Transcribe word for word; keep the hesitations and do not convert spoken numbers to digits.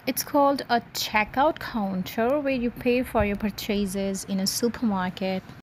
It's called a checkout counter where you pay for your purchases in a supermarket.